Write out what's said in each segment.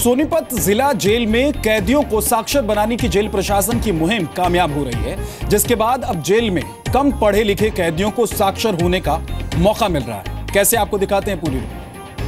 सोनीपत जिला जेल में कैदियों को साक्षर बनाने की जेल प्रशासन की मुहिम कामयाब हो रही है, जिसके बाद अब जेल में कम पढ़े लिखे कैदियों को साक्षर होने का मौका मिल रहा है। कैसे, आपको दिखाते हैं पूरी रिपोर्ट।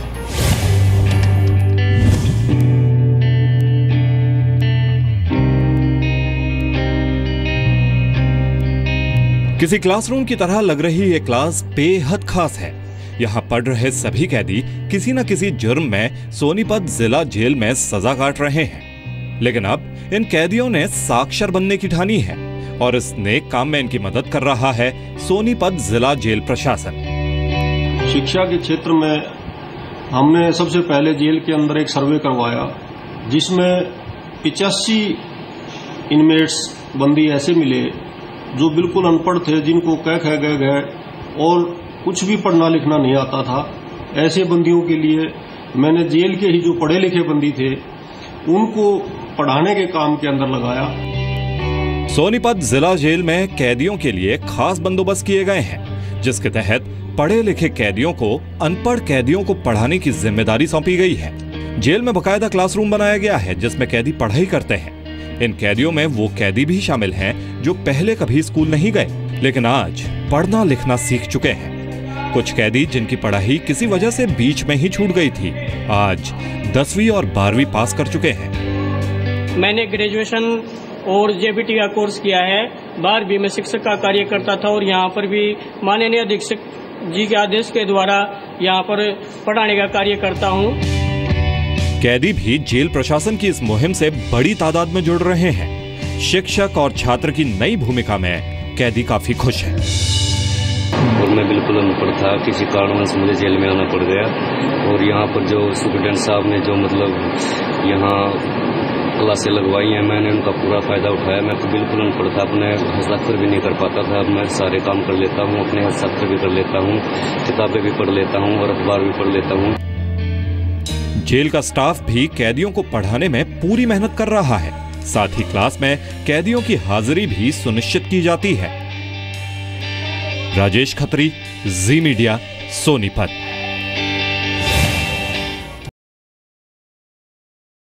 किसी क्लासरूम की तरह लग रही ये क्लास बेहद खास है। यहाँ पढ़ रहे सभी कैदी किसी न किसी जुर्म में सोनीपत जिला जेल में सजा काट रहे हैं, लेकिन अब इन कैदियों ने साक्षर बनने की ठानी है और इस नेक काम में इनकी मदद कर रहा है सोनीपत जिला जेल प्रशासन। शिक्षा के क्षेत्र में हमने सबसे पहले जेल के अंदर एक सर्वे करवाया, जिसमें 85 इनमेट्स बंदी ऐसे मिले जो बिल्कुल अनपढ़ थे, जिनको कह गए और कुछ भी पढ़ना लिखना नहीं आता था। ऐसे बंदियों के लिए मैंने जेल के ही जो पढ़े लिखे बंदी थे उनको पढ़ाने के काम के अंदर लगाया। सोनीपत जिला जेल में कैदियों के लिए खास बंदोबस्त किए गए हैं, जिसके तहत पढ़े लिखे कैदियों को अनपढ़ कैदियों को पढ़ाने की जिम्मेदारी सौंपी गई है। जेल में बकायदा क्लासरूम बनाया गया है जिसमें कैदी पढ़ाई करते हैं। इन कैदियों में वो कैदी भी शामिल हैं जो पहले कभी स्कूल नहीं गए, लेकिन आज पढ़ना लिखना सीख चुके हैं। कुछ कैदी जिनकी पढ़ाई किसी वजह से बीच में ही छूट गई थी, आज 10वीं और 12वीं पास कर चुके हैं। मैंने ग्रेजुएशन और जेबीटी का कोर्स किया है। 12वीं में शिक्षक का कार्य करता था और यहाँ पर भी माननीय अधीक्षक जी के आदेश के द्वारा यहाँ पर पढ़ाने का कार्य करता हूँ। कैदी भी जेल प्रशासन की इस मुहिम से बड़ी तादाद में जुड़ रहे हैं। शिक्षक और छात्र की नई भूमिका में कैदी काफी खुश हैं। और मैं बिल्कुल अनपढ़ था, किसी कारणवश मुझे जेल में आना पड़ गया और यहाँ पर जो सुप्रिटेंडेंट साहब ने जो यहाँ क्लासें लगवाई हैं, मैंने उनका पूरा फायदा उठाया। मैं तो बिल्कुल अनपढ़ था, अपने हस्ताक्षर भी नहीं कर पाता था। अब मैं सारे काम कर लेता हूँ, अपने हस्ताक्षर भी कर लेता हूँ, किताबें भी पढ़ लेता हूँ और अखबार भी पढ़ लेता हूँ। जेल का स्टाफ भी कैदियों को पढ़ाने में पूरी मेहनत कर रहा है। साथ ही क्लास में कैदियों की हाजिरी भी सुनिश्चित की जाती है। राजेश खत्री, जी मीडिया, सोनीपत।